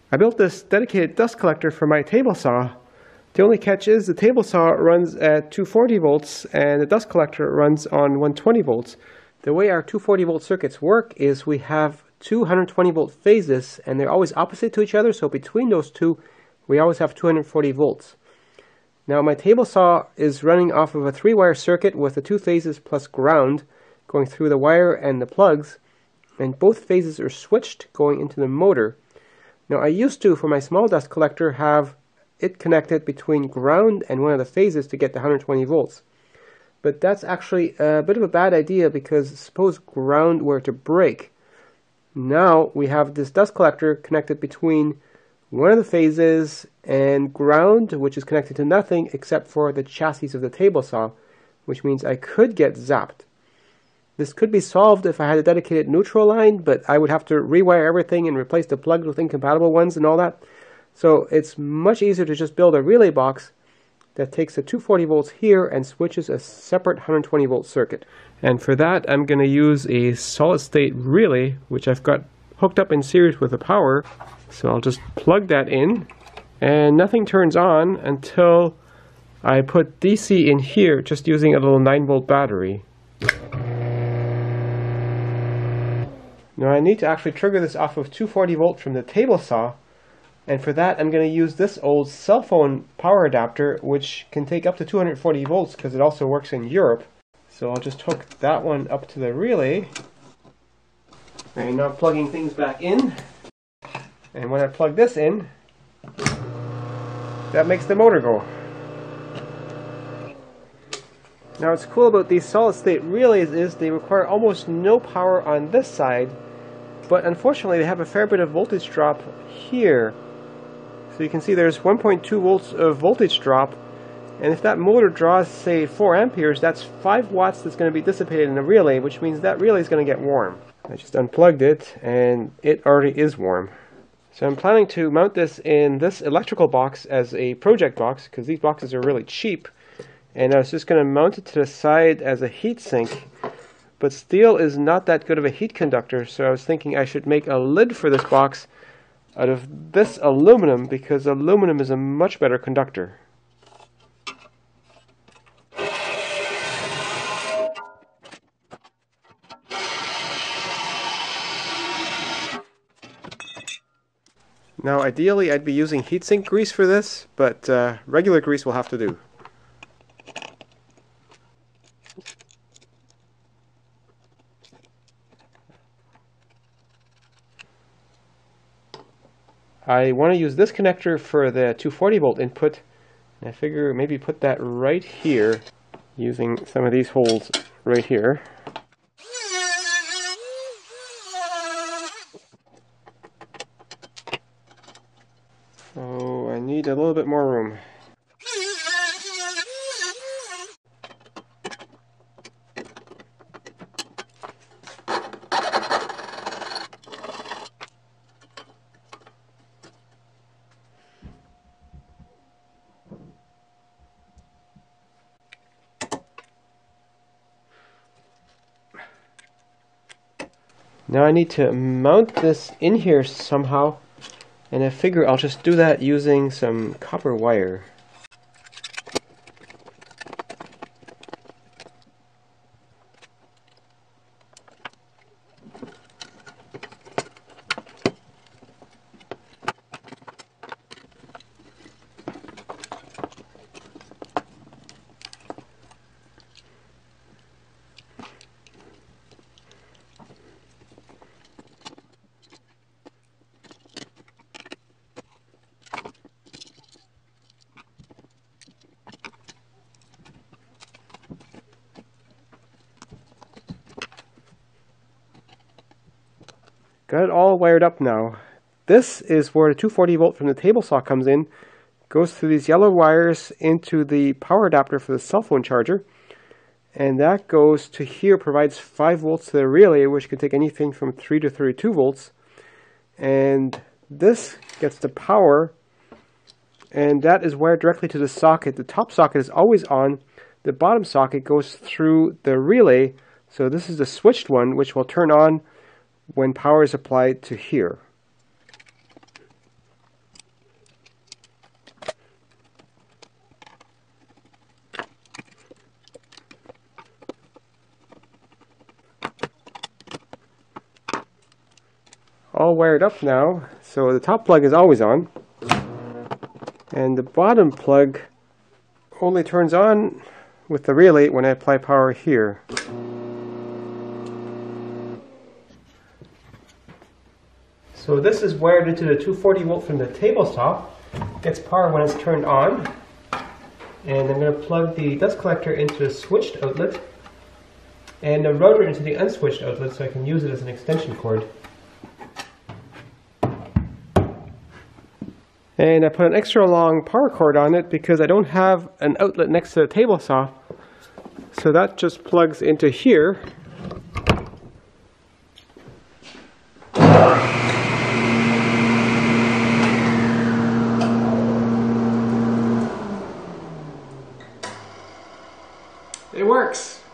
I built this dedicated dust collector for my table saw. The only catch is the table saw runs at 240 volts and the dust collector runs on 120 volts. The way our 240 volt circuits work is we have two 120 volt phases and they're always opposite to each other, so between those two we always have 240 volts. Now my table saw is running off of a 3-wire circuit with the 2 phases plus ground going through the wire and the plugs, and both phases are switched going into the motor. Now I used to, for my small dust collector, have it connected between ground and one of the phases to get the 120 volts. But that's actually a bit of a bad idea, because suppose ground were to break. Now we have this dust collector connected between one of the phases and ground, which is connected to nothing except for the chassis of the table saw, which means I could get zapped. This could be solved if I had a dedicated neutral line, but I would have to rewire everything and replace the plugs with incompatible ones and all that. So it's much easier to just build a relay box that takes the 240 volts here and switches a separate 120 volt circuit. And for that I'm going to use a solid state relay, which I've got hooked up in series with the power. So I'll just plug that in and nothing turns on until I put DC in here, just using a little 9-volt battery. Now I need to actually trigger this off of 240 volt from the table saw, and for that I'm going to use this old cell phone power adapter, which can take up to 240 volts because it also works in Europe. So I'll just hook that one up to the relay. And now plugging things back in, and when I plug this in, that makes the motor go. Now what's cool about these solid state relays is they require almost no power on this side, but unfortunately they have a fair bit of voltage drop here. So you can see there's 1.2 volts of voltage drop, and if that motor draws, say, 4 amperes, that's 5 watts that's going to be dissipated in the relay, which means that relay is going to get warm. I just unplugged it and it already is warm. So I'm planning to mount this in this electrical box as a project box, because these boxes are really cheap, and I was just going to mount it to the side as a heat sink. But steel is not that good of a heat conductor, so I was thinking I should make a lid for this box out of this aluminum, because aluminum is a much better conductor. Now ideally I'd be using heatsink grease for this, but regular grease will have to do. I want to use this connector for the 240 volt input, and I figure maybe put that right here using some of these holes right here. So I need a little bit more room. Now I need to mount this in here somehow, and I figure I'll just do that using some copper wire. Got it all wired up now. This is where the 240 volt from the table saw comes in. Goes through these yellow wires into the power adapter for the cell phone charger. And that goes to here, provides 5 volts to the relay, which can take anything from 3 to 32 volts. And this gets the power, and that is wired directly to the socket. The top socket is always on. The bottom socket goes through the relay. So this is the switched one, which will turn on when power is applied to here. all wired up now, so the top plug is always on, and the bottom plug only turns on with the relay when I apply power here. So this is wired into the 240 volt from the table saw. Gets power when it's turned on. And I'm going to plug the dust collector into the switched outlet and the router into the unswitched outlet so I can use it as an extension cord. And I put an extra long power cord on it because I don't have an outlet next to the table saw. So that just plugs into here. It works!